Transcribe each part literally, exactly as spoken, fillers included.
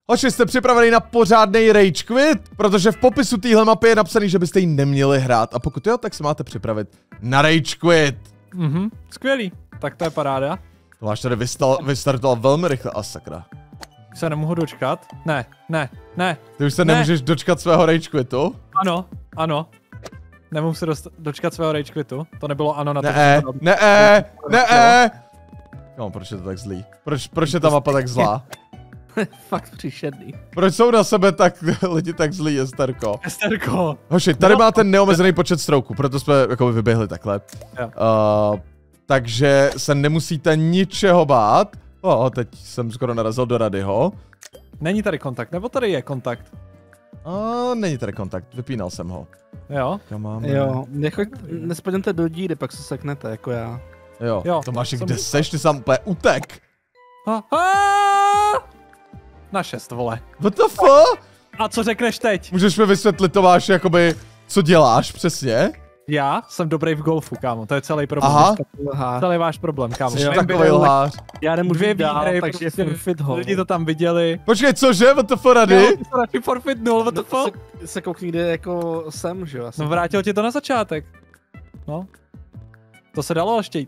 Hoši, jste připraveni na pořádnej rage quit? Protože v popisu téhle mapy je napsaný, že byste ji neměli hrát. A pokud jo, tak se máte připravit na rage quit. Mhm, skvělý. Tak to je paráda. To máš tady vystal, vystartoval velmi rychle, a sakra. Se nemohu dočkat. Ne, ne, ne. Ty už se ne. nemůžeš dočkat svého rage quitu? Ano, ano. Nemohu se dost, dočkat svého rage quitu. To nebylo ano na to. Ne, ne, ne, ne. No, proč je to tak zlý? Proč, proč je ta mapa tak zlá? Fakt příšerný. Proč jsou na sebe tak lidi tak zlí, Esterko? Esterko. Hoši, tady no. máte neomezený počet strouků, proto jsme jakoby vyběhli takhle. Uh, takže se nemusíte ničeho bát. O, teď jsem skoro narazil do Radyho. Není tady kontakt, nebo tady je kontakt? A není tady kontakt, vypínal jsem ho. Jo. Kam máme? Jo, nechoď, nespadněte do díry, pak se seknete, jako já. Jo, jo Tomáši, kde seš? Ty sám úplně utek. Na šest, vole. What the fuck? A co řekneš teď? Můžeš mi vysvětlit, Tomáši, jakoby, co děláš přesně? Já jsem dobrý v golfu, kámo, to je celý problém. Aha. Celý váš problém, kámo. Jsi takový lhář. Já nemůžu Dvě dál, výhry, takže prostě forfeit ho. lidi to tam viděli. Počkej, cože? What the fuck, Rady? Jo, to radši forfeitnul, what the fuck? Se, se koukni, kde jako jsem, že jo? No vrátil ti to na začátek. No. To se dalo ještě jít.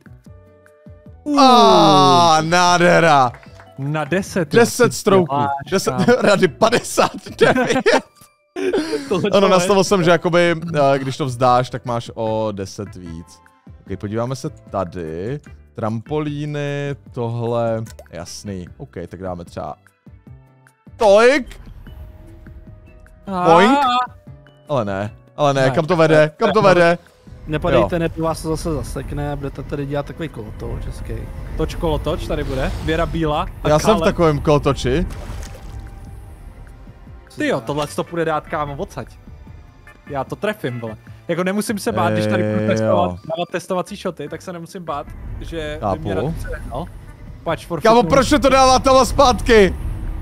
Ah, nádhera. Na deset. Deset strouků. Deset, Rady padesát devět. Ano, nastavil jsem, že jakoby, když to vzdáš, tak máš o deset víc. Ok, podíváme se tady. Trampolíny, tohle, jasný. Ok, tak dáme třeba tolik. Boink. Ale ne, ale ne, kam to vede, kam to vede? Nepadejte, ne, vás to zase zasekne a budete tady dělat takový kolotoč český. Toč kolotoč, tady bude. Věra Bílá. Já jsem v takovém kolotoči. Tyjo, tohle to půjde dát, kámo, odsaď. Já to trefím, vole. Jako nemusím se bát, když tady budu testovat, dávat testovací shoty, tak se nemusím bát, že by mě rád přehnal. Pač, for kámo, proč to dává tam zpátky?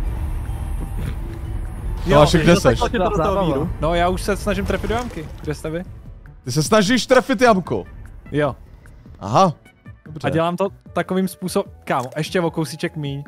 Jo, kde seš? No, já už se snažím trefit do jamky. Kde jste vy? Ty se snažíš trefit jamku? Jo. Aha. Dobře. A dělám to takovým způsobem, kámo, ještě o kousíček míň.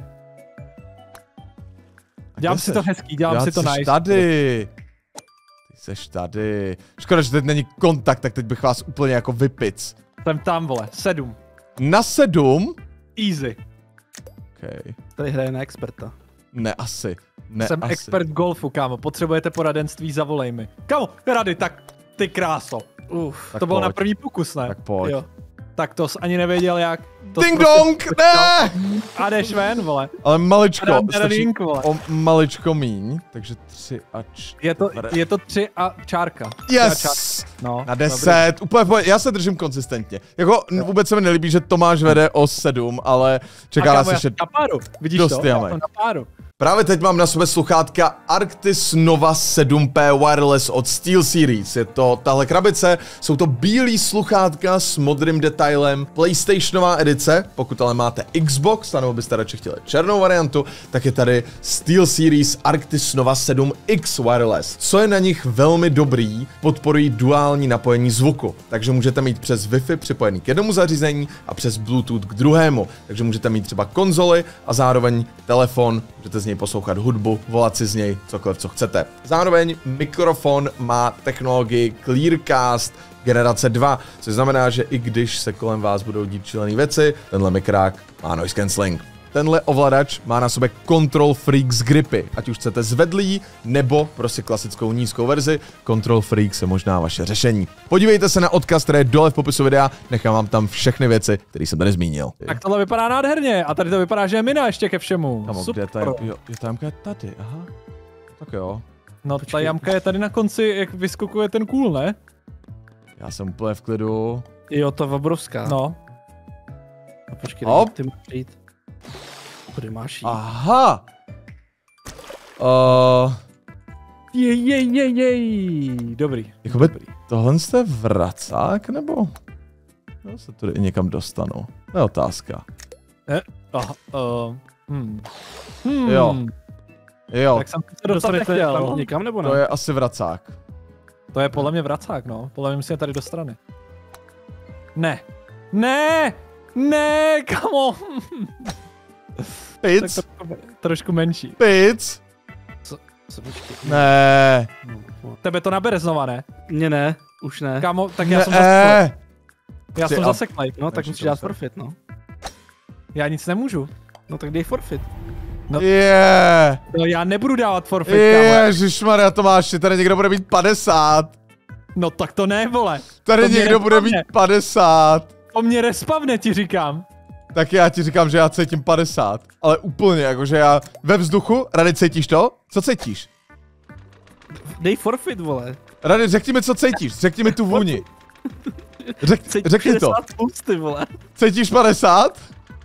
Dělám si to hezký, dělám si to nice. Jsi tady. Ty seš tady. Škoda, že teď není kontakt, tak teď bych vás úplně jako vypic. Jsem tam, vole, sedm. Na sedm? Easy. Okay. Tady hraje na experta. Ne, asi. Ne, Jsem asi. expert golfu, kámo, potřebujete poradenství, zavolej mi. Kámo, rady, tak ty kráso. Uf, tak to bylo pojď. Na první pokus, ne? Tak pojď. Jo. Tak to jsi ani nevěděl jak. To Ding dong, ne! A jdeš ven, vole. Ale maličko, Ring, vole. O maličko míň, takže tři a čtyři. Je to, je to tři a čárka. Yes! Čárka. No, na deset, dobrý. Úplně pojď, já se držím konzistentně. Jako no. Vůbec se mi nelíbí, že Tomáš vede o sedm, ale čeká nás ještě na páru, vidíš dost to? Já jsem na páru. Právě teď mám na sobě sluchátka Arctis Nova sedm P Wireless od SteelSeries. Je to tahle krabice, jsou to bílý sluchátka s modrým detailem, PlayStationová edice, pokud ale máte Xbox, nebo byste radši chtěli černou variantu, tak je tady SteelSeries Arctis Nova sedm X Wireless. Co je na nich velmi dobrý, podporují duální napojení zvuku, takže můžete mít přes Wi-Fi připojený k jednomu zařízení a přes Bluetooth k druhému, takže můžete mít třeba konzoli a zároveň telefon, můžete z něj poslouchat hudbu, volat si z něj cokoliv, co chcete. Zároveň mikrofon má technologii Clearcast generace dva, což znamená, že i když se kolem vás budou dít šílený věci, tenhle mikrák má noise cancelling. Tenhle ovladač má na sobě Control Freaks gripy, ať už chcete zvedlý, nebo prostě klasickou nízkou verzi, Control Freaks je možná vaše řešení. Podívejte se na odkaz, který je dole v popisu videa, nechám vám tam všechny věci, které jsem tady zmínil. Tak tohle vypadá nádherně a tady to vypadá, že je mina ještě ke všemu. Tam, super. Kde je, jo, je ta jamka je tady, aha. Tak jo. No ta jamka je tady na konci, jak vyskakuje ten kůl, ne? Já jsem úplně v klidu. Jo, to je obrovská. No. A počkej, jak ty máš přijít. Kudy máš jít? Aha! Uh... Jej, jej, jej, jej. Dobrý. Jakoby tohle jste vracák, nebo? Já se tudy i někam dostanu. To je otázka. Eh, uh, uh, hmm. Hmm. Jo. Jo. Tak jsem se dostat nechtěl. Někam nebo ne? To je asi vracák. To je podle mě vracák, no. Podle mě musíme tady do strany. Ne. Ne! Ne, come on! Pic. Tak to, trošku menší. Pic. Ne. Tebe to nabere znova, ne? Mně ne, už ne. Kámo, tak já ne. jsem zaseklej. Já jsem zaseklej. No tak musíš dát forfeit, no. Já nic nemůžu. No tak dej forfeit. No. Yeah. No já nebudu dávat forfeit, kámo. Ježišmarja, Tomáši, tady někdo bude mít padesát. No tak to ne, vole. Tady to někdo bude mít padesát. To mě respavne, ti říkám. Tak já ti říkám, že já cítím padesát. Ale úplně, jakože já ve vzduchu. Rady, cítíš to? Co cítíš? Dej forfeit, vole. Rady, řekni mi, co cítíš. Řekni mi tu vůni. Řek, řekni to. Pusty, vole. Cítíš padesát?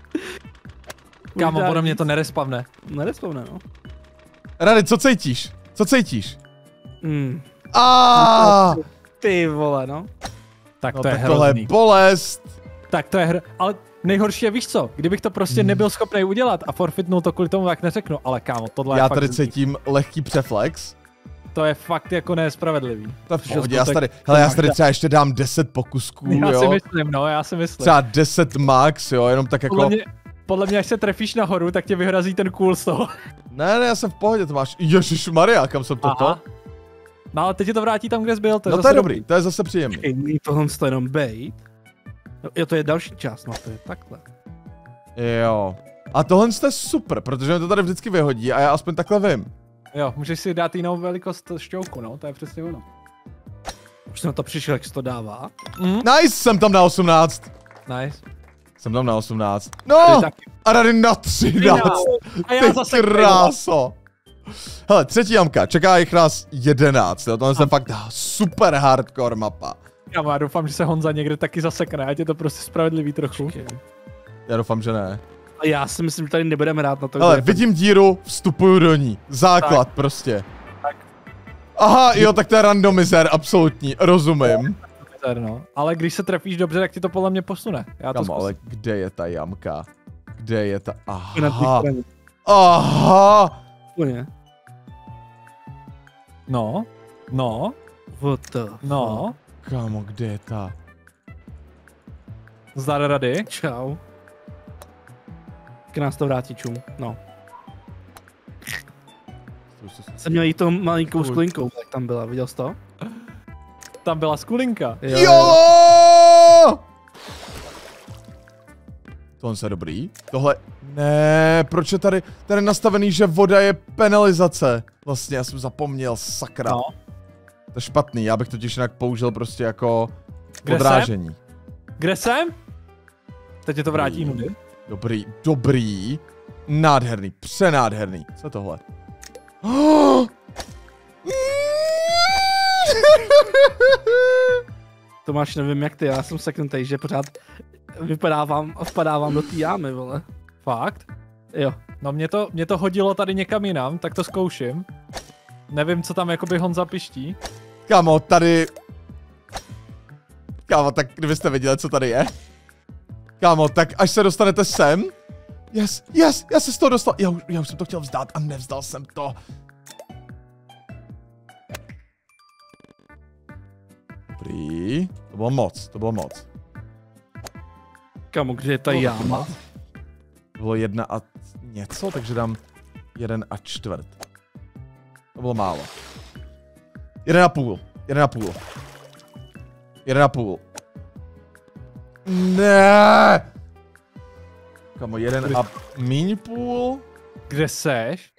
Kámo, podle mě to nerespavne. Nerespavne, no. Rady, co cítíš? Co cítíš? Hmm. Aaaa! Ty vole, no. Tak no, to je tak hrozný. Tohle je bolest. Tak to je hr... Ale nejhorší je, víš co? Kdybych to prostě hmm. nebyl schopný udělat a forfeitnul to kvůli tomu, jak neřeknu. Ale kámo, tohle já je tady fakt... cítím lehký přeflex. To je fakt jako nespravedlivý. To je v pohodě, já tady, hele, já tady třeba ještě dám deset pokusků, já jo. Já si myslím, no, já si myslím. Třeba deset max, jo, jenom tak jako... Podle mě, podle mě, až se trefíš nahoru, tak tě vyhrazí ten cool z toho. Ne, ne, já jsem v pohodě, to máš. Ježišmarja, kam jsem toto? No ale teď ti to vrátí tam, kde jsi byl, to je no zase to je dobrý. dobrý, to je zase příjemný. Ej, tohle to jenom bejt. No, jo, to je další část, no to je takhle. Jo. A tohle je super, protože mi to tady vždycky vyhodí a já aspoň takhle vím. Jo, můžeš si dát jinou velikost šťouku, no, to je přesně ono. Už jsem na to přišel, jak se to dává. Mm. Nice, jsem tam na osmnáct. Nice. Jsem tam na osmnáct. No! A tady na třináct. A já zase kráso. Hele, třetí jamka, čeká jich nás jedenáct, jo, tohle je fakt super hardcore mapa. Já doufám, že se Honza někde taky zasekne, ať je to prostě spravedlivý trochu. Počkej. Já doufám, že ne. A já si myslím, že tady nebudeme rád na to. Hele, vidím díru, vstupuju do ní. Základ tak. prostě. Tak. Aha, jo, tak to je randomizer, absolutní, rozumím. No. Ale když se trefíš dobře, tak ti to podle mě posune. Já to Kam, ale kde je ta jamka? Kde je ta... Aha. Aha. No. No. What the No. Kámo, kde je ta? Zdar rady. Čau. K nás to vrátí čum, no. Jsem měl jí tou malinkou skulinkou, jak tam byla, viděl jsi to? Tam byla skulinka. Jo! jo! Tohle je dobrý. Tohle... Ne, proč je tady, tady nastavený, že voda je penalizace? Vlastně, já jsem zapomněl, sakra. No. To je špatný, já bych totiž jinak použil prostě jako Kde podrážení. Jsem? Kde jsem? Teď je to vrátí nudy. Dobrý, dobrý. Nádherný, přenádherný. Co je tohle? Oh! Tomáš, nevím jak ty, já jsem seknutej, že pořád vypadávám a vpadávám do té jámy, vole. Fakt? Jo. No mě to, mě to hodilo tady někam jinam, tak to zkouším. Nevím, co tam jakoby Honza piští. Kámo, tady... Kámo, tak kdybyste viděli, co tady je. Kámo, tak až se dostanete sem. Yes, yes, já se z toho dostal. Já, já už jsem to chtěl vzdát a nevzdal jsem to. Dobrý. To bylo moc, to bylo moc. Kámo, kde je ta jáma? To bylo jedna a něco, takže dám jeden a čtvrt. To bylo málo. Jeden a půl. Jeden a půl. Jeden a půl. Ne. Kamo, jeden a míň půl. Kde seš?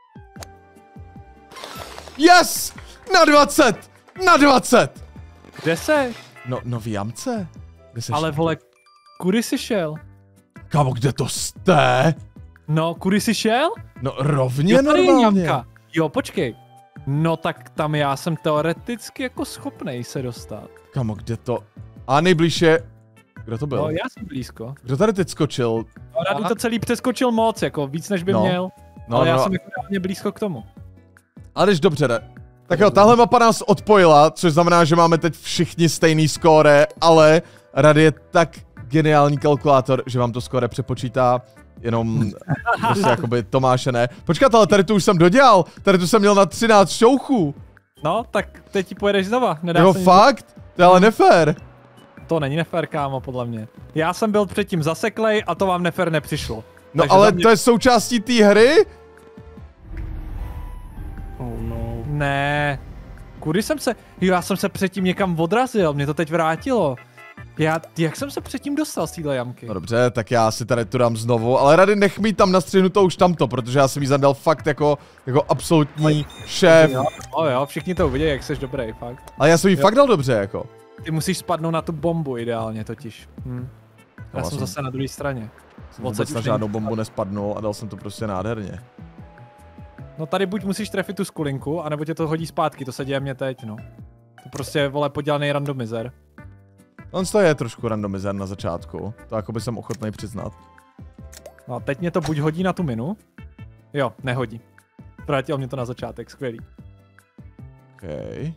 Yes! Na dvacet! Na dvacet! Kde seš? No, no v jamce. Kde seš? Ale vole, kudy jsi šel? Kamo, kde to jste? No, kudy jsi šel? No rovně jo, normálně. Jo, počkej. No tak tam já jsem teoreticky jako schopnej se dostat. Kamo, kde to? A nejblíž je... Kdo to byl? No, já jsem blízko. Kdo tady teď skočil? No, Radu to celý přeskočil moc, jako víc než by no. měl. No, ale no, já no. jsem jako hodně blízko k tomu. Ale když dobře jde. Tak jo, tahle mapa nás odpojila, což znamená, že máme teď všichni stejný skóre, ale Rady je tak geniální kalkulátor, že vám to skóre přepočítá jenom prostě jakoby Tomáše ne. Počkat, ale tady tu už jsem dodělal, tady tu jsem měl na třináct šouchů. No, tak teď ti pojedeš znova. Nedá Jo, se fakt? Nic... To je ale nefér. To není nefér, kámo, podle mě. Já jsem byl předtím zaseklej a to vám nefér nepřišlo. No takže ale mě... to je součástí té hry? Oh no. Ne. Kudy jsem se... Jo, já jsem se předtím někam odrazil, mě to teď vrátilo. Já, jak jsem se předtím dostal z téhle jamky? No dobře, tak já si tady tu dám znovu, ale rady nech mi tam nastřihnuto už tamto, protože já jsem jí zadal fakt jako, jako absolutní šéf. Jo, jo, jo, všichni to uvidí, jak jsi dobrý, fakt. Ale já jsem jí jo. fakt dal dobře, jako. Ty musíš spadnout na tu bombu ideálně totiž. Hm. Já No, jsem jsem- zase na druhé straně. Jsem vůbec na žádnou bombu nespadnul a dal jsem to prostě nádherně. No tady buď musíš trefit tu skulinku, anebo tě to hodí zpátky, to se děje mě teď, no. To prostě, vole, podělaný randomizer. On to je trošku randomizer na začátku, to jako by jsem ochotný přiznat. No a teď mě to buď hodí na tu minu. Jo, nehodí. Vrátil mě to na začátek, skvělý. Okay.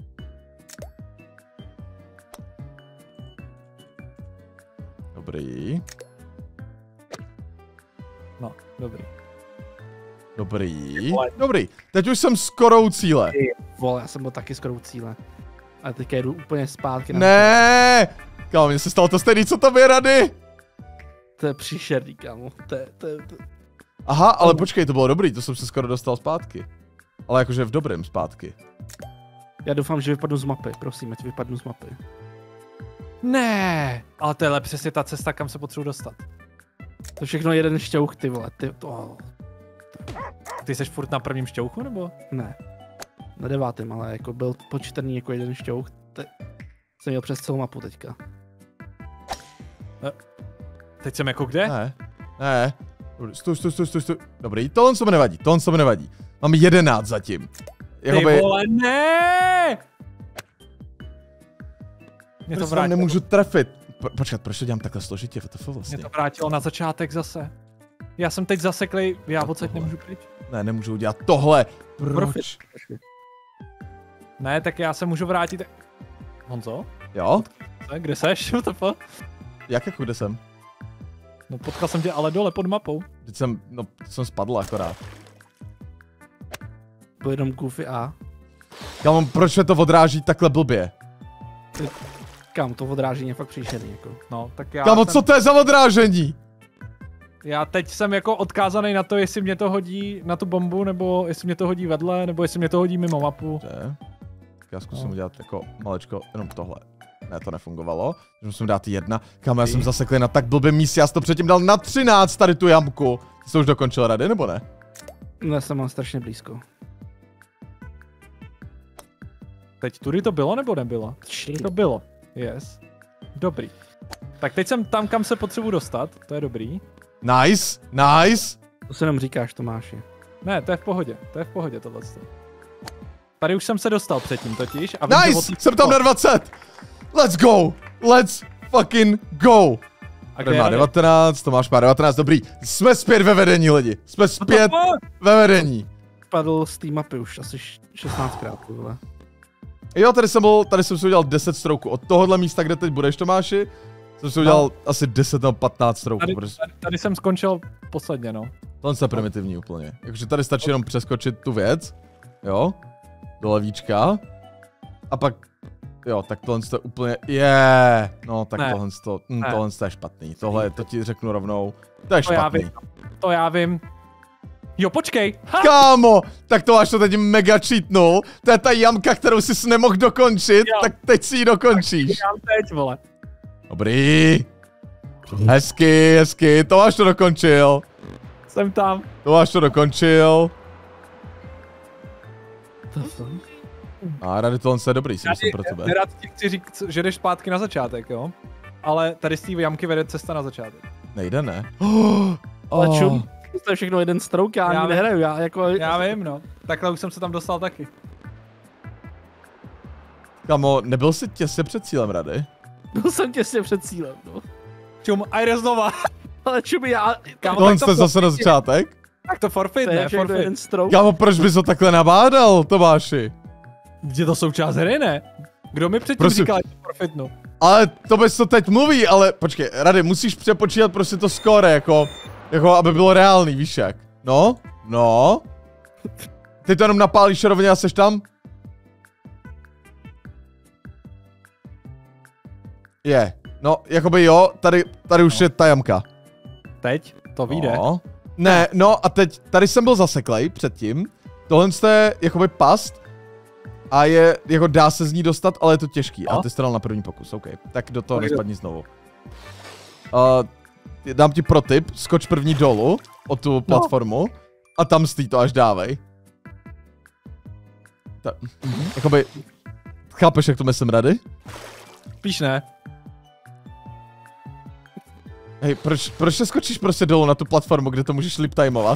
Dobrý. No, dobrý. Dobrý. Dobrý. Teď už jsem skoro u cíle. Vole, já jsem byl taky skoro u cíle. A teďka jdu úplně zpátky. Na Ne! Kámo, mně se stalo to stejný, co tobě rady. to je příšerný, kámo. To je, to je, to... Aha, ale počkej, to bylo dobrý, to jsem se skoro dostal zpátky. Ale jakože v dobrém zpátky. Já doufám, že vypadnu z mapy, prosím, ať vypadnu z mapy. Ne, ale to je přesně ta cesta, kam se potřebuji dostat. To je všechno jeden šťouch, ty vole, ty, to... Ty jsi furt na prvním šťouchu, nebo? Ne. Na devátém, ale jako byl počítaný jako jeden šťouch. Te... Jsem měl přes celou mapu teďka. Teď jsem jako kde? Ne, ne. Dobrý, stůj, stůj, stůj, stůj, stůj. Dobrý, tohle se mi nevadí, tohle se mi nevadí. Mám jedenáct zatím. Jakoby... Ty vole, ne! Mě to Proč vám vrátilo, nemůžu trefit? Po, počkat, proč to dělám takhle složitě? What the fuck vlastně? mě to vrátilo na začátek zase. Já jsem teď zaseklej, já odsaď nemůžu pryč. Ne, nemůžu udělat tohle. Proč? Profit. Ne, tak já se můžu vrátit. Honzo? Jo? Kde seš? What the fuck? Jak jako kde jsem? No potkal jsem tě ale dole pod mapou. Teď jsem, no, jsem spadl akorát. Byl jenom Goofy A. Kámo, proč se to odráží takhle blbě? Kam, to odrážení je fakt příšerný, jako. No, tak já Kámo, jsem, co to je za odrážení? já teď jsem jako odkázaný na to, jestli mě to hodí na tu bombu, nebo jestli mě to hodí vedle, nebo jestli mě to hodí mimo mapu. Ne. Já zkusím No. udělat jako malečko, jenom tohle. Ne, to nefungovalo. Musím dát jedna. Kámo, já jsem zaseklý na tak blbém místě, já jsem to předtím dal na třináct tady tu jamku. Ty jsi to už dokončil rady, nebo ne? No, já jsem mám strašně blízko. Teď tudy to bylo, nebo nebylo? Tudy to bylo. Yes. Dobrý. Tak teď jsem tam, kam se potřebuji dostat, to je dobrý. Nice, nice. To se jenom říkáš, Tomáši. Ne, to je v pohodě, to je v pohodě tohle. Tady už jsem se dostal předtím totiž. A vím, že Nice, od- jsem tam na dvacet. Let's go, let's fucking go. A Tady má devatenáct, Tomáš má devatenáct, dobrý. Jsme zpět ve vedení, lidi. Jsme zpět ve vedení. Padl z té mapy už asi šestnáctkrát, vole. Jo, tady jsem byl, tady jsem si udělal deset strouků. Od tohohle místa, kde teď budeš, Tomáši, jsem si udělal no. asi deset nebo patnáct strouků. Tady, Protože... tady, tady jsem skončil posledně, no. Tohle je primitivní úplně. Jakože tady stačí jenom přeskočit tu věc. Jo. Do levíčka. A pak, jo, tak tohle je úplně, yeah. No, tak Ne. tohle, to, hm, Ne. tohle je špatný. Tohle, to ti řeknu rovnou. To je To já špatný. vím. To já vím. Jo, počkej. Ha! Kámo, tak to až to teď mega cheatnul. To je ta jamka, kterou jsi nemohl dokončit, Jo. tak teď si ji dokončíš. Já teď, vole. Dobrý. Hezky, hezky, Tomáš to dokončil. Jsem tam. Tomáš to dokončil. To jsem. A rady tohle je dobrý, si Já myslím pro tebe. nerad ti chci říct, že jdeš zpátky na začátek, jo? Ale tady z té jamky vede cesta na začátek. Nejde, ne? Ale Oh. čum, to je všechno jeden strouk, já, Já ani vím. nehraju, já jako... Já vím, no. Takhle už jsem se tam dostal taky. Kamo, nebyl jsi těsně před cílem rady? Byl jsem těsně před cílem, no. Čum, a jde znova. Ale čum, já... Kámo, Tohle tak to jste zase na začátek? Tak to forfeit, To je ne? všechno Forfeit. jeden strouk. Kámo, proč bys to takhle nabádal, Tomáši? Je to součást hry, ne? Kdo mi předtím Prosím. říkal, že to forfeitnu? Ale to bys to teď mluví, ale počkej, Rady, musíš přepočítat prostě to skóre, jako, jako aby bylo reálný, víš jak? No, no. Ty to jenom napálíš rovně a seš tam? Je, no, jakoby jo, tady, tady už No. je ta jamka. Teď? To vyjde. No. Ne, no a teď, tady jsem byl zaseklej předtím tohle je jakoby past a je, jako dá se z ní dostat, ale je to těžký. No. A ty jsi to dal na první pokus, OK. Tak do toho nespadni znovu. Uh, dám ti pro tip, skoč první dolů o tu platformu no. a tam stý to až dávej. Ta, mm-hmm. Jakoby, chápeš, jak to myslím, Rady? Spíš ne. Hej, proč, proč neskočíš prostě dolů na tu platformu, kde to můžeš lip timeovat?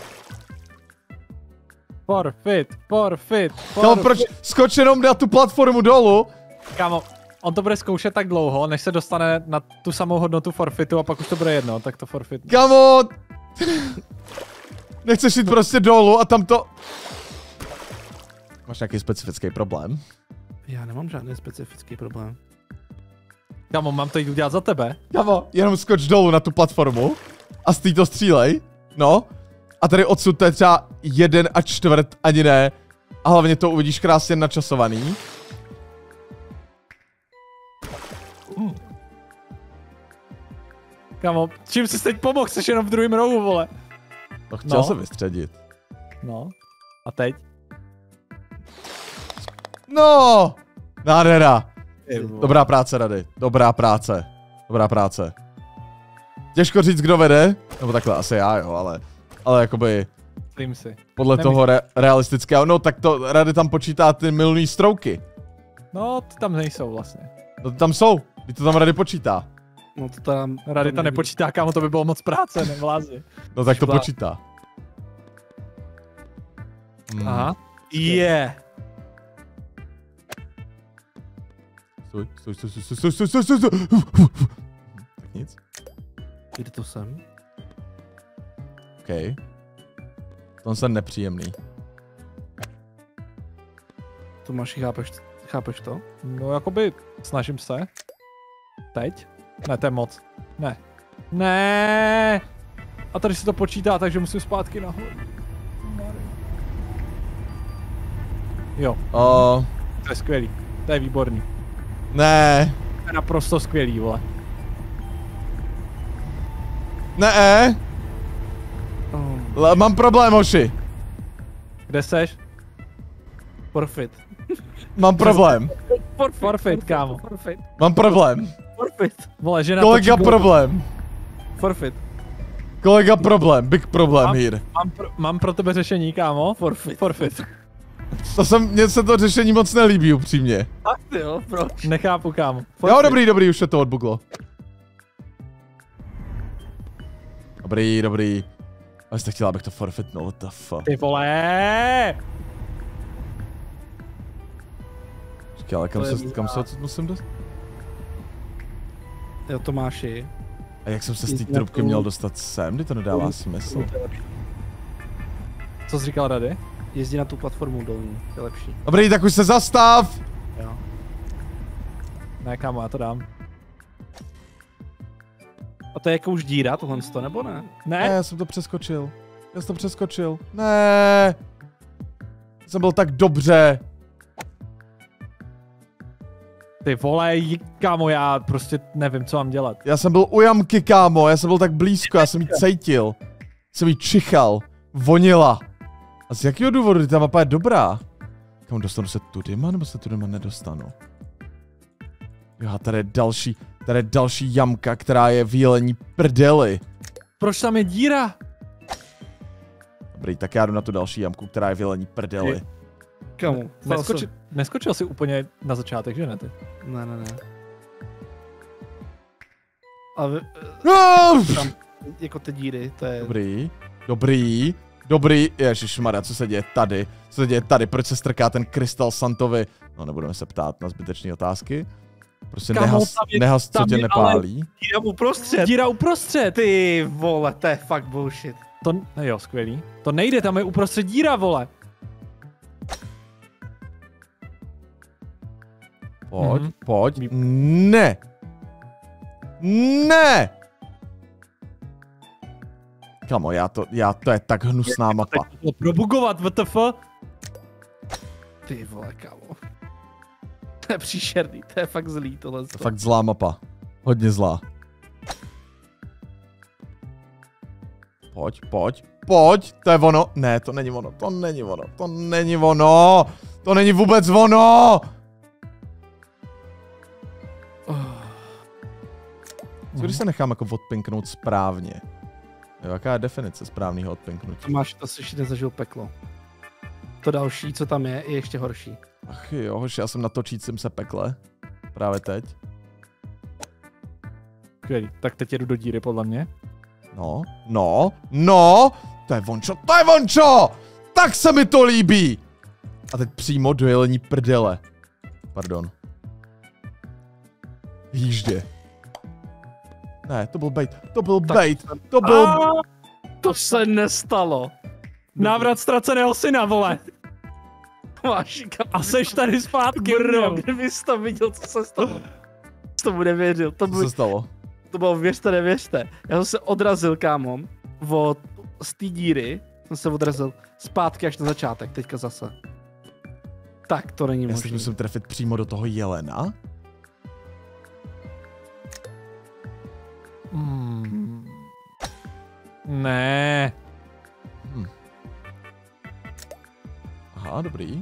Forfeit, forfeit, forfeit. Kámo, proč skoč jenom na tu platformu dolů? Kámo, on to bude zkoušet tak dlouho, než se dostane na tu samou hodnotu forfeitu a pak už to bude jedno, tak to forfeit. Kámo! Nechceš jít prostě dolů a tam to... Máš nějaký specifický problém? Já nemám žádný specifický problém. Kámo, mám to jít udělat za tebe? Kámo, jenom skoč dolů na tu platformu a z to střílej, no. A tady odsud to je třeba jeden a čtvrt, ani ne. A hlavně to uvidíš krásně načasovaný. Mm. Kámo, čím jsi teď pomohl? Jsi jenom v druhém rohu, vole. To chtěl no. se vystředit. No. A teď? No! Nádhera. Dobrá práce, Rady. Dobrá práce. Dobrá práce. Těžko říct, kdo vede. Nebo takhle, asi já, jo, ale... Ale jakoby... Myslím si. Podle Nemyslím. toho re realistického, no tak to Rady tam počítá ty milný strouky. No, ty tam nejsou vlastně. No ty tam jsou, ty to tam Rady počítá. No to tam... Rady to nepočítá, kámo, to by bylo moc práce, nevlázi. No tak to počítá. Hmm. Aha. Je. Yeah. Stoj, stoj, stoj, stoj, stoj, stoj, stoj, stoj, stoj. Tak nic. Kde to jsem? OK. To jsem nepříjemný. Tomáši, chápeš, chápeš to? No jakoby, snažím se. Teď? Ne, to je moc. Ne. Ne. A tady se to počítá, takže musím zpátky nahoru. Jo. Uh. To je skvělý. To je výborný. Ne. To je naprosto skvělý, vole. Ne. Oh. Mám problém, hoši. Kde seš? Forfeit. Mám problém. Forfeit, forfeit, kámo. Forfeit. Mám problém. Forfeit. Vole, žena Kolega problém. Forfeit. Kolega problém, big problém mám, here. Mám pro, mám pro tebe řešení, kámo. Forfeit. Forfeit. To jsem, mně se to řešení moc nelíbí, upřímně. Ach ty jo, proč? Nechápu, kámo. Forfeit. Jo, dobrý, dobrý, už se to odbuglo. Dobrý, dobrý. Ale jste chtěla, abych to forfeitnul, what the fuck. Ty vole! Říkaj, ale kam se, kam se odsud musím dostat? Jo, Tomáši. A jak jsem se z té trubky měl dostat sem, kdy to nedává smysl? Co jsi říkal, Rady? Jezdí na tu platformu dolů, to je lepší. Dobrý, tak už se zastav! Jo. Ne, kámo, já to dám. A to je jako už díra, tohle sto, nebo ne? Ne? Ne, já jsem to přeskočil. Já jsem to přeskočil. Ne. Jsem byl tak dobře. Ty vole, kámo, já prostě nevím, co mám dělat. Já jsem byl u jamky, kámo, já jsem byl tak blízko, já jsem ji cítil. Jsem ji čichal. Vonila. A z jakého důvodu ta mapa je dobrá? Kam dostanu se tudyma, nebo se tudyma nedostanu? Jo, a tady je další, tady je další jamka, která je v jelení prdeli. Proč tam je díra? Dobrý, tak já jdu na tu další jamku, která je v jelení prdeli. Kamu? Neskoči, neskočil jsi úplně na začátek, že ne ty? Ne, ne, ne. A vy, no! tam, jako ty díry, to je... Dobrý, dobrý, dobrý, ježišmarja, co se děje tady? Co se děje tady? Proč se strká ten krystal Santovi? No, nebudeme se ptát na zbytečné otázky. Prostě Kámo, nehas, je, nehas co tě nepálí. Díra uprostřed. Díra uprostřed. Ty vole, to je fakt bullshit. To, jo, skvělý. To nejde, tam je uprostřed díra, vole. Pojď, mm-hmm. pojď. Ne. Ne. Kamo, já to, já to je tak hnusná je, mapa. To probugovat, W T F. Ty vole, kámo. To je příšerný, to je fakt zlý tohle. To je fakt zlá mapa. Hodně zlá. Pojď, pojď, pojď, to je ono. Ne, to není ono, to není ono, to není ono. To není vůbec ono. Co když se nechám jako odpinknout správně? Jo, jaká je definice správného odpinknutí? Tomáš, to jsi nezažil peklo. To další, co tam je, je ještě horší. Ach jo, hoši, já jsem na točícím se pekle. Právě teď. Skvělý, tak teď jedu do díry, podle mě. No, no, no, to je vončo, to je vončo! Tak se mi to líbí! A teď přímo do jelení prdele. Pardon. Jíždě. Ne, to byl bait, to byl bait, to byl... A to se nestalo. Návrat ztraceného syna, vole. Tomáš, A seš tady zpátky, bro, kdybys to viděl, co se stalo. To mu nevěřil, to, Co by, se stalo? to bylo věřte, nevěřte. Já jsem se odrazil, kámo, od, z té díry, jsem se odrazil zpátky až na začátek, teďka zase. Tak to není Já možné. si musím trefit přímo do toho jelena? Hmm. Ne. Hm. Aha, dobrý.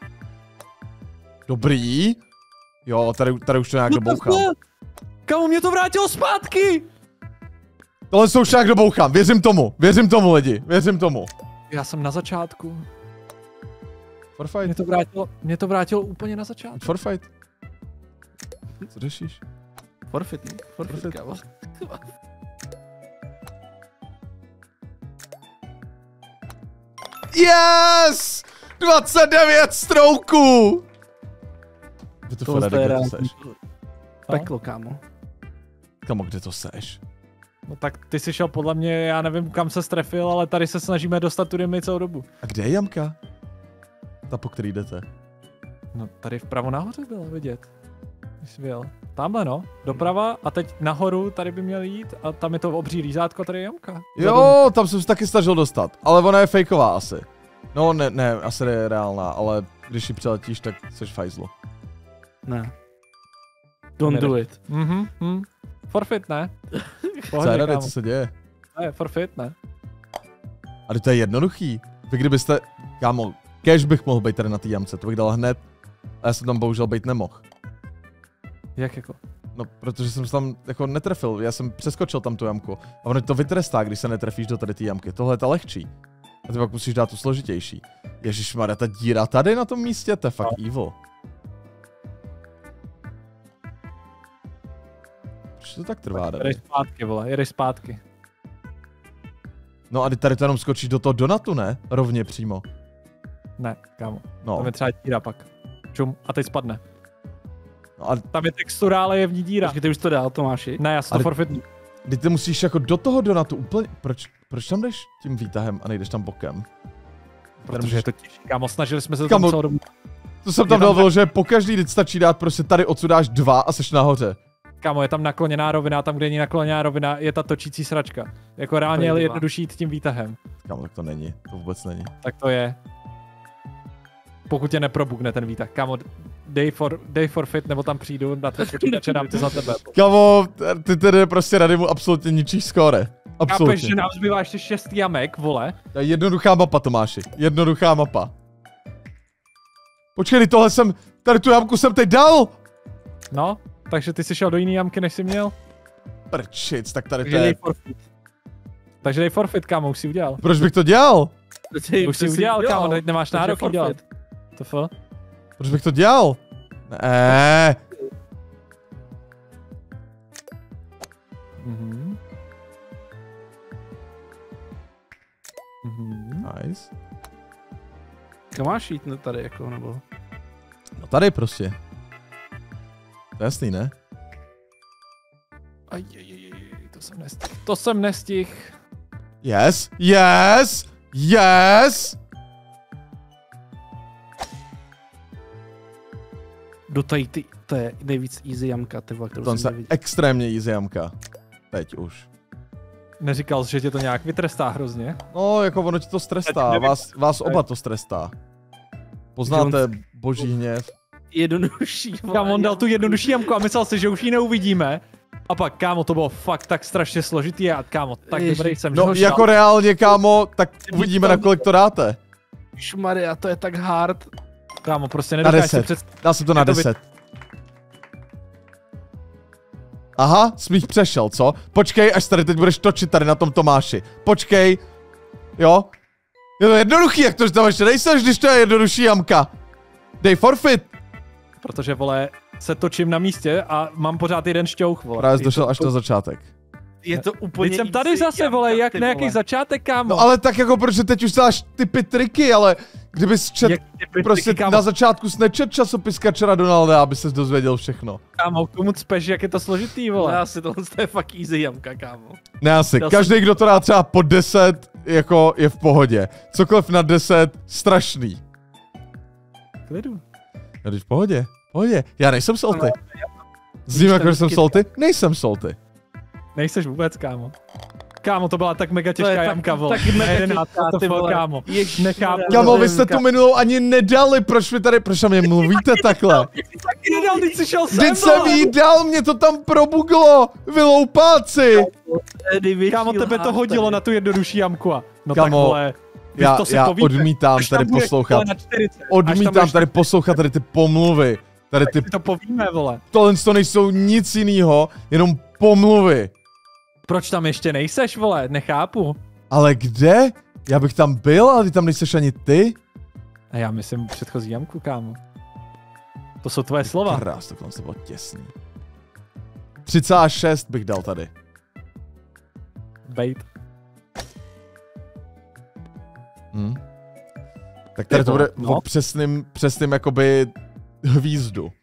Dobrý? Jo, tady, tady už to nějak dobouchám. Kamu, mě to vrátilo zpátky! Tohle jsou už nějak dobouchám, věřím tomu, věřím tomu lidi, věřím tomu. Já jsem na začátku. For fight. Mě to vrátilo, mě to vrátilo úplně na začátku. For fight. Co řešíš? Forfeit, forfeit, Forfeit. kámo. Yes! dvacet devět strouků! Kde to Tohle Fede, je kde to reálný seš? peklo, kámo. Kamo, kde to seš? No tak ty jsi šel podle mě, já nevím kam se strefil, ale tady se snažíme dostat tudy my celou dobu. A kde je jamka? Ta, po který jdete. No tady vpravo nahoře bylo vidět. Když jsi vyjel. Tamhle no, doprava a teď nahoru tady by měl jít a tam je to obří lízátko, tady je jamka. Jo, tam jsem se taky snažil dostat, ale ona je fejková asi. No ne, ne, asi je reálná, ale když ji přeletíš, tak seš fajzlo. Ne. Don't do it. Mhm, mhm. Forfeit, ne? Co je rady, co se děje? Ne, forfeit, ne? A to je jednoduchý. Vy kdybyste, kámo, cash bych mohl být tady na té jamce, to bych dal hned. A já jsem tam bohužel být nemohl. Jak jako? No, protože jsem se tam jako netrefil, já jsem přeskočil tam tu jamku. A ono to vytrestá, když se netrefíš do tady té jamky. Tohle je ta lehčí. A ty pak musíš dát tu složitější. Ježišmarja, ta díra tady na tom místě, to je fakt evil. Proč to tak trvá? Jedeš zpátky, vole, jedeš zpátky. No a ty tady to jenom skočíš do toho donatu, ne? Rovně přímo. Ne, kámo. No. Tam je třeba díra pak. Čum, a teď spadne. No a Tam je textura, ale je v ní díra. Počkej, ty už to dál, Tomáši. Ne, já si to Ale- forfeitnu. ty, ty musíš jako do toho donatu úplně... Proč, proč tam jdeš tím výtahem a nejdeš tam bokem? Protože je to těžké. Kámo, snažili jsme se to Kámo, tam celou dobu. To jsem Je tam tam dal, že pokaždý teď stačí dát prostě tady odsud dáš dva a seš nahoře. Kámo, je tam nakloněná rovina, tam, kde není nakloněná rovina, je ta točící sračka. Jako reálně je Pojď, jednodušší jít tím výtahem. Kámo, tak to není, to vůbec není. Tak to je. Pokud tě neprobukne ten výtah. Kámo, dej for, dej forfeit, nebo tam přijdu na tvůj počítače, dám ty za tebe. Kámo, ty tedy prostě rady mu absolutně ničíš skóre. Chápeš, Absolutně. že nám zbývá ještě šest jamek, vole. To je jednoduchá mapa, Tomáši. Jednoduchá mapa. Počkej, tohle jsem, tady tu jamku jsem teď dal! No, takže ty jsi šel do jiný jamky, než jsi měl. Prčic, tak tady to Takže dej je... forfeit. Takže dej forfeit, kámo, už si udělal. Proč bych to dělal? Ty Už jsi udělal, kámo, teď nemáš Takže nárok forfeit. udělat. To f? Proč bych to dělal? Ne. Mhm. Mhm. Nice. Kam máš jít tady jako, nebo? No tady prostě. To je jasný, ne? Aj, aj, aj, aj, to jsem nestihl. To jsem nestihl. Yes, yes, yes! Do tady ty, to je nejvíc easy jamka, ty vole, kterou To jsem je neviděl. extrémně easy jamka. Teď už. Neříkal jsi, že tě to nějak vytrestá hrozně? No, jako ono ti to strestá, vás, vás oba to strestá. Poznáte boží hněv. Jednodušší, vole. Kam on dal tu jednodušší jamku a myslel si, že už ji neuvidíme. A pak, kámo, to bylo fakt tak strašně složitý a kámo, tak Ježi. dobrý jsem. No jako reálně, kámo, tak uvidíme, na kolik to dáte. Šmaria, to je tak hard. Kámo, prostě Na nedokážeš si deset. představit. Dá se to na deset. Aha, smích přešel, co? Počkej, až tady teď budeš točit tady na tom Tomáši. Počkej. Jo? Je to jednoduchý, jak to tam ještě nejseš, když to je jednodušší jamka. Dej forfeit. Protože, vole, se točím na místě a mám pořád jeden šťouch, vole. Právě jsi došel až na začátek. Je to úplně Teď jsem tady easy zase, jamka, vole, jak ty na jaký vole. začátek, kámo. No ale tak jako, protože teď už děláš typy triky, ale kdybys čet, Jak typy prostě triky, kámo? na začátku jsi nečet časopis Kačera Donalda, aby ses dozvěděl všechno. Kámo, komu cpeš, jak je to složitý, No, vole. asi tohle je fakt easy jamka, kámo. Ne asi, Já každý, jsem- kdo to dá třeba pod deset, jako je v pohodě. Cokoliv na deset, strašný. Klidu. No když v pohodě, v pohodě. Já nejsem salty. No, Zním jako, že jsem vždycky- salty? Nejsem salty. Nejseš vůbec, kámo. Kámo, to byla tak mega To je těžká tak- jamka, vole. taky mega jedenáct, těžká, what the ty fuck, vole. kámo. Ježiš, Nechápu. Kamo, vy nevím, jste tu ka- minulou ani nedali, proč mi tady, proč na mě mluvíte takhle? Taky nedal, teď jsi šel sem, Vždyť jsem jí dal, mě to tam probuglo, vy loupáci. největší Kámo, tebe to lhář hodilo tady. na tu jednodušší jamku a. No Kamo, tak, vole. víš, Já, to si já povíte. odmítám Až tam tady budeš, poslouchat. vole, na čtyřicet. Až tam Odmítám budeš- tady poslouchat tady ty pomluvy. Tady ty, Si to povíme, vole. tohle to nejsou nic jiného, jenom pomluvy. Proč tam ještě nejseš, vole? Nechápu. Ale kde? Já bych tam byl, ale ty tam nejseš ani ty. A já myslím předchozí jamku, kámo. To jsou tvoje slova. Krás, to to bylo těsný. třicet šest bych dal tady. Bait. Hm. Tak tady to bude No. o přesným, přesným jakoby hvízdu.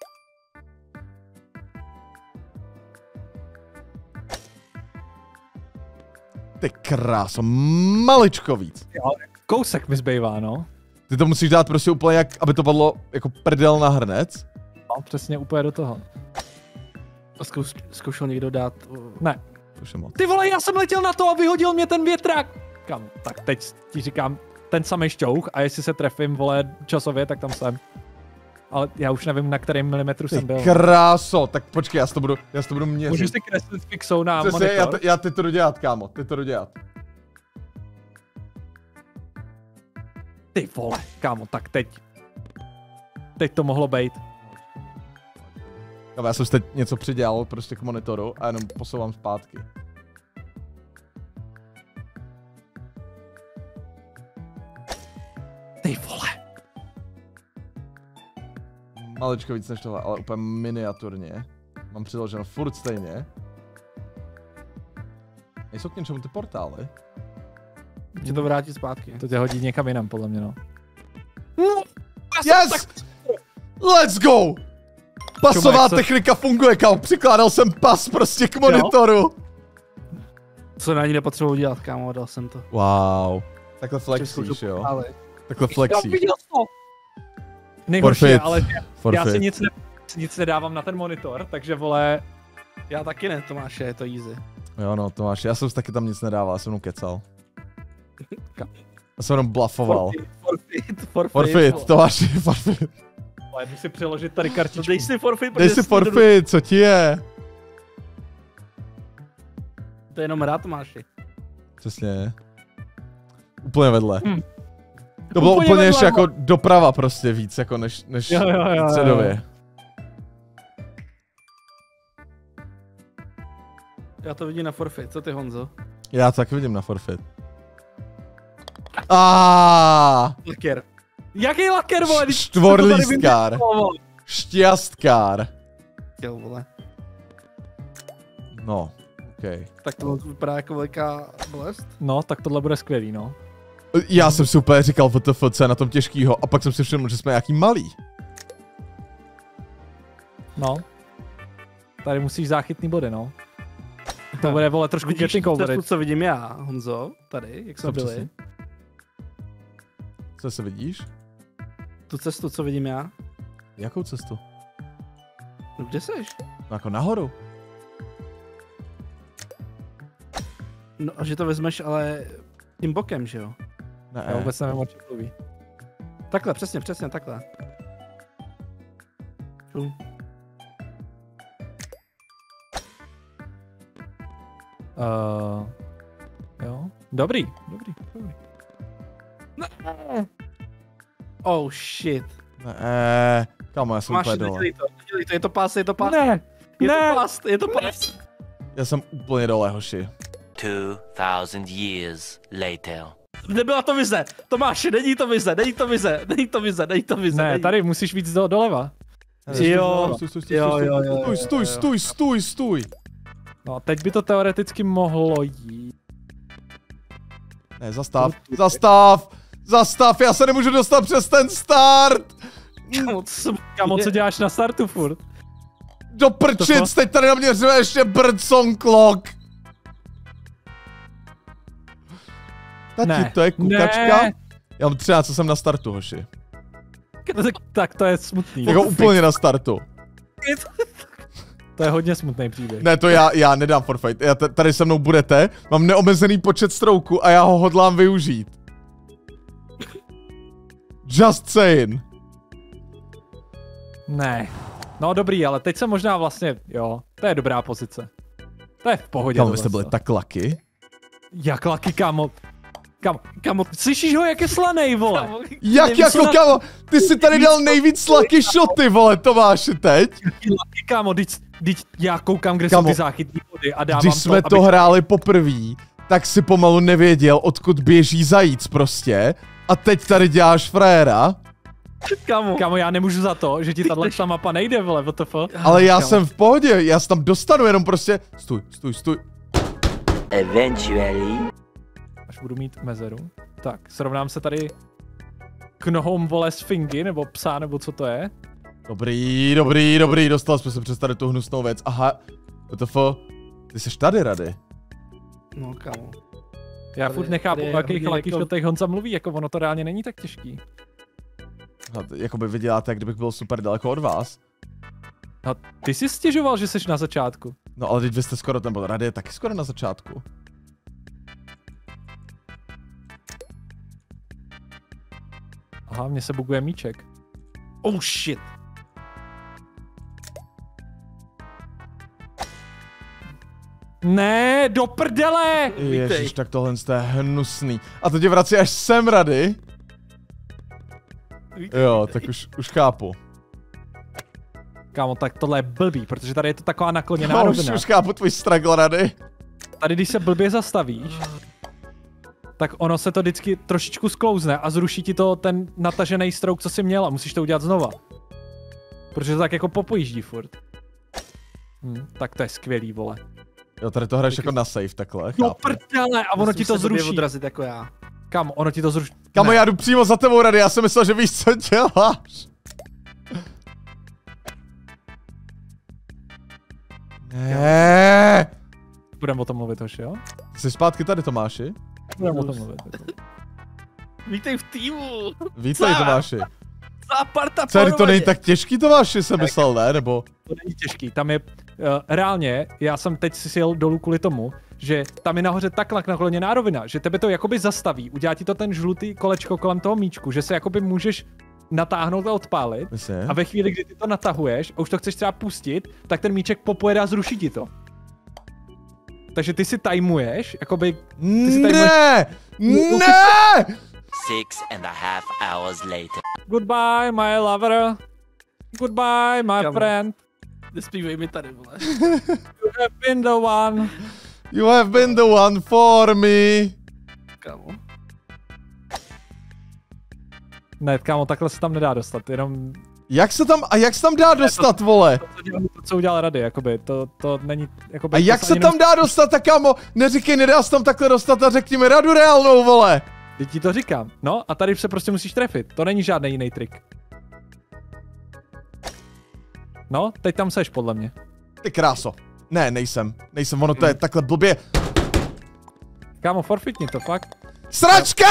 Ty kráso, maličko víc. Kousek mi zbývá, no. Ty to musíš dát prostě úplně jak, aby to padlo jako prdel na hrnec. No, přesně úplně do toho. A zkouš, zkoušel někdo dát... uh, Ne. To už je moc. Ty vole, já jsem letěl na to a vyhodil mě ten větrak. Kam? Tak teď ti říkám ten samý šťouch a jestli se trefím, vole, časově, tak tam jsem. Ale já už nevím, na kterém milimetru Ty jsem byl. kráso, tak počkej, já si to budu, já si to budu měřit. Můžu si kreslit fixou na Přesně, monitor. já, te, já ty to jdu dělat, kámo, ty to jdu dělat. Ty vole, kámo, tak teď. Teď to mohlo být. Kámo, já jsem si teď něco přidělal prostě k monitoru a jenom posouvám zpátky. Ty vole. Maličko víc než tohle, ale úplně miniaturně. Mám přiloženo furt stejně. Nejsou k něčemu ty portály? Že to vrátí zpátky. To tě hodí někam jinam, podle mě, no. Yes! Let's go! Pasová Čumek, co- technika funguje, kámo. Přikládal jsem pas prostě k monitoru. Co na ní nepotřebuji dělat, kámo, dal jsem to. Wow. Takhle flexíš, jo? Ale Takhle Já flexíš. viděl to. Nejhorší je, Forfeit. ale já si Forfeit. nic, ne, nic nedávám na ten monitor, takže vole, já taky ne, Tomáše, je to easy. Jo no, Tomáš, já jsem si taky tam nic nedával, já jsem jenom kecal. Já jsem jenom bluffoval. Forfeit, forfeit. Forfeit, Tomáši, forfeit. vole, jdu si přiložit tady No, kartičku. dej si forfeit, Dej protože si jsi to- forfeit, co ti je? To je jenom rád, Tomáši. Přesně. Úplně vedle. Hm. To bylo Úplně úplně vedle, ještě no. jako doprava prostě víc, jako než, než Jo, jo, jo, jo. středově. Já to vidím na forfeit, co ty, Honzo? Já to taky vidím na forfeit. Aaaa, Laker. Jaký laker, vole? když jsem to tady Štvorlístkár. vymyslel, vole. Šťastkár. Chtěl, vole. No, okej. Tak to vypadá jako veliká bolest. No, tak tohle bude skvělý, no. Já jsem si úplně říkal V T F, co je na tom těžkýho, a pak jsem si všiml, že jsme nějaký malý. No. Tady musíš záchytný body, no. To bude, vole, trošku Vidíš getting tu over cestu, it. co vidím já, Honzo, tady, jak jsme Co byli. přesně? Co se vidíš? Tu cestu, co vidím já. Jakou cestu? No kde seš? No jako nahoru. No a že to vezmeš ale tím bokem, že jo? Ne, Já vůbec nevím, o čem mluví. Takhle, přesně, přesně, takhle. Šum. Uh, jo, dobrý, dobrý, dobrý. Ne. Oh shit. Ne, kámo, já jsem Máš, úplně dole. nedělej to, nedělej to, je to pás, je to pás. Ne, je ne. to pás, je to pás. Já jsem úplně dole, hoši. Two thousand years later. Nebyla to vize, Tomáši, není to vize, není to vize, není to vize, není to vize. Ne, není. tady musíš víc do, doleva. Jo, Stůj, stůj, stůj, jo, stůj, jo, jo, stůj, stůj, stůj, stůj, stůj. No, teď by to teoreticky mohlo jít. Ne, zastav, zastav, zastav, já se nemůžu dostat přes ten start. Kámo, co, Kámo, co děláš na startu furt? Do prčic, teď tady na mě řve ještě Bird Song Clock. Tati, Ne, to je kukačka? ne. Já mám třináct, co jsem na startu, hoši. Tak to je smutný. Jako úplně na startu. To je hodně smutný příběh. Ne, to já, já nedám forfeit. Já tady se mnou budete, mám neomezený počet strouků a já ho hodlám využít. Just saying. Ne. No dobrý, ale teď jsem možná vlastně, jo, to je dobrá pozice. To je v pohodě. Kámo, vy jste tohle byli tak lucky. Jak laky, kámo. Kámo, kámo, slyšíš ho, jak je slanej, vole? kámo, Jak nevím, jako, co na- kámo, ty si tady dal nejvíc lucky shoty, vole, Tomáši, teď. Jaký laky, kámo, teď, teď já koukám, kde Kámo, jsou ty záchytní body a dávám Když to, jsme to abych- hráli poprvé, tak si pomalu nevěděl, odkud běží zajíc prostě. A teď tady děláš fréra. Kámo, Kámo, já nemůžu za to, že ti tato mapa nejde, vole, W T F. Ale já kámo. jsem v pohodě, já se tam dostanu, jenom prostě... Stůj, stůj, stůj. Eventually. Až budu mít mezeru. Tak, srovnám se tady k nohou, vole, sfingy, nebo psa, nebo co to je. Dobrý, dobrý, dobrý, dostal jsme se přes tady tu hnusnou věc. Aha, W T F, ty jsi tady, Rady. no kámo. Já Tady- furt nechápu, tady je o jakých hodně lakých jako- šotech Honza mluví, jako ono to reálně není tak těžký. A t- Jakoby vy děláte, jak kdybych byl super daleko od vás. No, ty jsi stěžoval, že jsi na začátku. No ale teď vy jste skoro, ten byl Rady je taky skoro na začátku. Aha, mně se buguje míček. Oh shit. Ne, do prdele! Ježiš, tak tohle je hnusný. A to tě vrací až sem, Rady. Jo, tak už, už chápu. Kámo, tak tohle je blbý, protože tady je to taková nakloněná No, už, rovina. už chápu tvůj struggle, Rady. Tady, když se blbě zastavíš, tak ono se to vždycky trošičku sklouzne a zruší ti to ten natažený strouk, co jsi měl a musíš to udělat znova. Protože to tak jako popojíždí furt. Hm, tak to je skvělý, vole. Jo, tady to hraješ jako na safe takhle, No chápu. prdele, a ono ti to zruší. odrazit jako já. Kámo, ono ti to zruší. Kámo, Ne. já jdu přímo za tebou, Rady, já jsem myslel, že víš, co děláš. Ne. Budeme o tom mluvit, hoši, jo? Jsi zpátky tady, Tomáši? Budeme o tom mluvit. Jako. Vítej v týmu. Vítej, Co? Tomáši. Za parta Co, to není pohromadě. tak těžký, Tomáši, jsem myslel, ne? Nebo... To není těžký, tam je, uh, reálně, já jsem teď si sjel dolů kvůli tomu, že tam je nahoře tak nakloněná rovina, že tebe to jakoby zastaví, udělá ti to ten žlutý kolečko kolem toho míčku, že se jakoby můžeš natáhnout a odpálit. Myslím. A ve chvíli, kdy ty to natahuješ a už to chceš třeba pustit, tak ten míček popojede a zruší ti to. Takže ty si tajmuješ, jakoby... Ty si tajmuješ... Ne! Ne! Six and a half hours later. Goodbye, my lover. Goodbye, my Kámo. friend. Nespívej mi tady, vole. You have been the one. You have been the one for me. Kámo. Ne, kámo, takhle se tam nedá dostat, jenom Jak se tam, a jak se tam dá dostat, vole? to, co dělal- to, co udělal Rady, jakoby, to, to není, jakoby... A to jak se ani tam dá dostat, tak kámo, neříkej, nedá se tam takhle dostat a řekni mi radu reálnou, vole. Teď ti to říkám. No a tady se prostě musíš trefit. To není žádný jiný trik. No, teď tam seš, podle mě. Ty kráso. Ne, nejsem. Nejsem, ono to je takhle blbě. Kámo, forfeitni to, fakt. Sračka!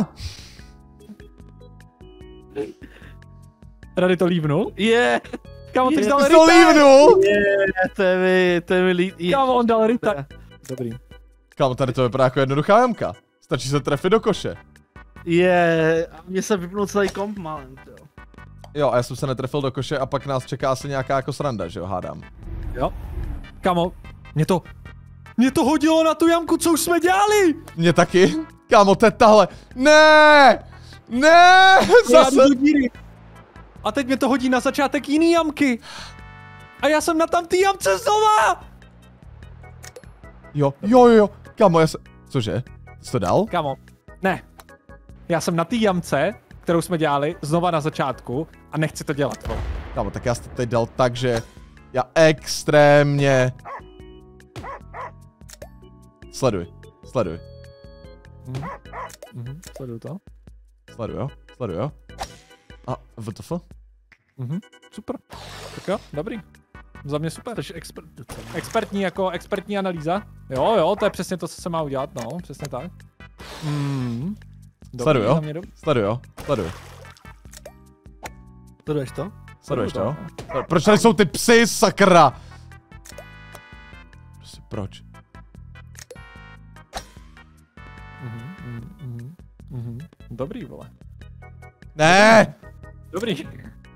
Rady to lívnul. Je. Kámo, ty jsi Je, dal Ty rita. to lívnul! Je, to je mi, to je mi líp. Je. Kámo, on dal rita. Dobrý. Kámo, tady to vypadá jako jednoduchá jamka. Stačí se trefit do koše. Je, a mně se vypnul celý komp málem, jo. Jo, a já jsem se netrefil do koše a pak nás čeká asi nějaká jako sranda, že jo, hádám. Jo. Kámo, mě to... Mě to hodilo na tu jamku, co už jsme dělali! Mě taky. Kámo, to je tahle. Ne! Ne! Zase. A teď mě to hodí na začátek jiný jamky. A já jsem na tam té jamce znova! Jo, jo, jo, jo. Kámo, já se... Cože? Jsi to dal? Kámo, ne. Já jsem na té jamce, kterou jsme dělali, znova na začátku a nechci to dělat. No. Kámo, tak já jsem to teď dal tak, že... Já extrémně... Sleduj, sleduj. Mhm. Mhm. Sleduju to. Sleduj, jo, sleduj, jo. A, W T F? Mhm. Super. Tak jo, dobrý. Za mě super. Expert, expertní jako expertní analýza. Jo, jo, to je přesně to, co se má udělat, no, přesně tak. Mm. Dobrý, sleduj, jo, dobrý. sleduj, jo, sleduj. Sleduješ to? Sleduješ to, jo? Proč tady jsou ty psy, sakra? Prostě proč? Mhm, mhm, mhm, mhm. Dobrý, vole. Ne! Dobrý.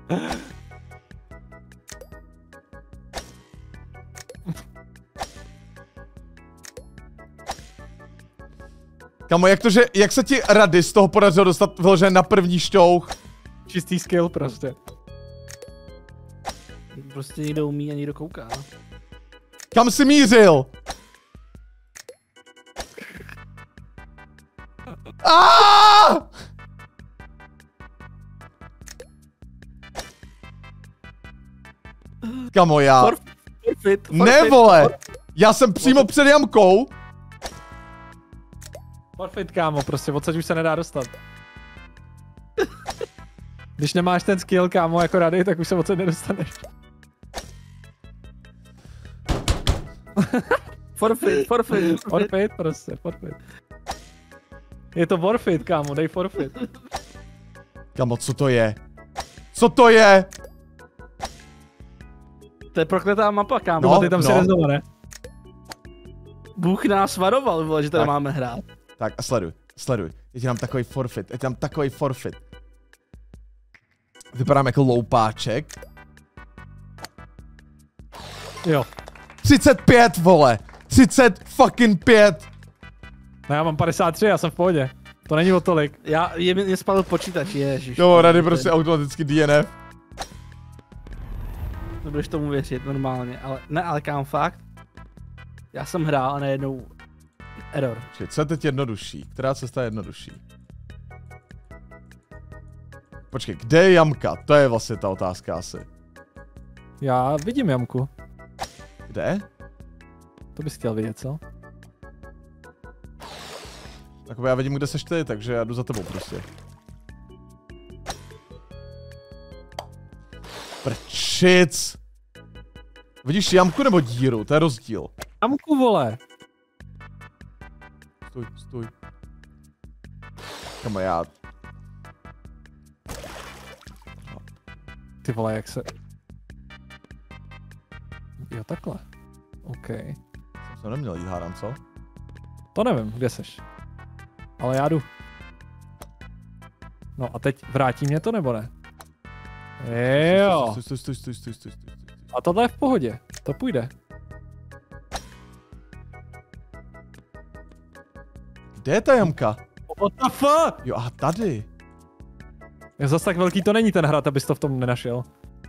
Kamo, jak to, že, jak se ti rady z toho podařilo dostat vyložené na první šťouch? Čistý skill prostě. Prostě někdo umí a někdo kouká. Kam jsi mířil? Aaaa! Kamo, já... Forfeit, forfeit, Ne, vole! Já jsem přímo před jamkou. Forfeit, kámo, prostě odsaď už se nedá dostat. Když nemáš ten skill, kámo, jako rady, tak už se odsaď nedostaneš. Forfeit, forfeit. Forfeit, prostě, forfeit. Je to forfeit, kámo, dej forfeit. Kamo, co to je? Co to je? To je prokletá mapa, kámo. No, ty tam si no. rezova, ne? Bůh nás varoval, vole, že tady Tak. máme hrát. Tak a sleduj, sleduj. Já ti dám takový forfeit, já ti dám takový forfeit. Vypadám jako loupáček. Jo. třicet pět, vole! třicet fucking pět! No já mám padesát tři, já jsem v pohodě. To není o tolik. Já, je mi mě spadl počítač, ježiš. Jo, rady prostě automaticky D N F. Nebudeš tomu věřit normálně, ale ne, ale kámo, fakt. Já jsem hrál a najednou error. Počkej, co je teď jednodušší? Která cesta je jednodušší? Počkej, kde je jamka? To je vlastně ta otázka asi. Já vidím jamku. Kde? To bys chtěl vidět, co? Tak já vidím, kde seš ty, takže já jdu za tebou prostě. Prčic! Vidíš jamku nebo díru? To je rozdíl. Jamku, vole! Stůj, stůj. Kamo, já... Ty vole, jak se... Jo, takhle. OK. Jsem neměl jít, hádám, co? To nevím, kde seš. Ale já jdu. No a teď vrátí mě to, nebo ne? Jo. Stůj, stůj, stůj, stůj, stůj, stůj, stůj. A tohle je v pohodě. To půjde. Kde je ta jamka? What the fuck? Jo, a tady. Je zas tak velký to není ten hrad, abys to v tom nenašel.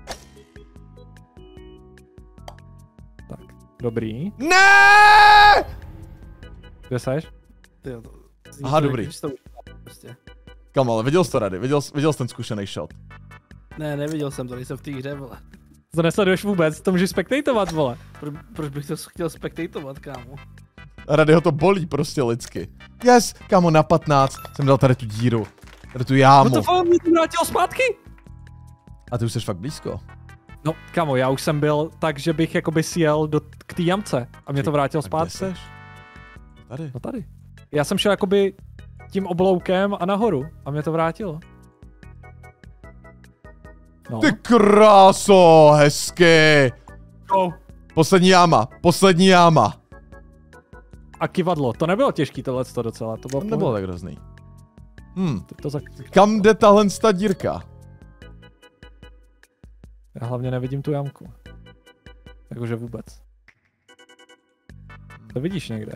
Tak, dobrý. Ne! Kde seš? Tyjo, to, Aha, to dobrý. když to prostě. Kam, ale viděl jsi to, rady, viděl, jsi- viděl jsi ten zkušený shot. Ne, neviděl jsem to, nejsem v té hře, vole. To nesleduješ vůbec, to můžeš spektatovat, vole. Pro, proč bych to chtěl spektatovat, kámo? A rady ho to bolí prostě lidsky. Yes, kámo, na patnáct jsem dal tady tu díru. Tady tu jámu. No to fakt mě to vrátilo zpátky? A ty už jsi fakt blízko. No, kamo, já už jsem byl tak, že bych jakoby sjel do, k té jamce a mě to vrátilo A kde zpátky. seš? Tady. No tady. Já jsem šel jakoby tím obloukem a nahoru a mě to vrátilo. No. Ty kráso, hezky. Oh. Poslední jáma, poslední jáma. A kivadlo, to nebylo těžký tohleto docela, to bylo To nebylo tak hrozný. Hm, to, to za... kam jde tahle ta dírka? Já hlavně nevidím tu jamku. Jakože vůbec. To vidíš někde.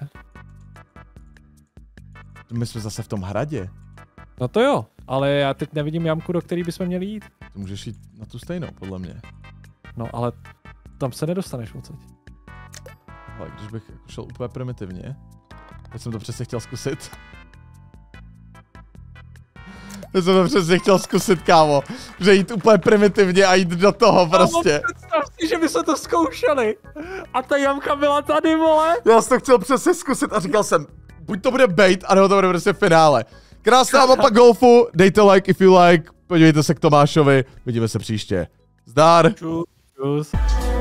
My jsme zase v tom hradě. No to jo, ale já teď nevidím jamku, do který bychom měli jít. Ty můžeš jít na tu stejnou, podle mě. No ale tam se nedostaneš odsaď. Ale když bych jako šel úplně primitivně, tak jsem to přesně chtěl zkusit. Já jsem to přesně chtěl zkusit, kámo. Že jít úplně primitivně a jít do toho prostě. Představ si, že by se to zkoušeli. A ta jamka byla tady, vole. Já jsem to chtěl přesně zkusit a říkal jsem, buď to bude bait, anebo to bude prostě finále. Krásná mapa golfu, dejte like if you like, podívejte se k Tomášovi, vidíme se příště. Zdar! Čus, čus.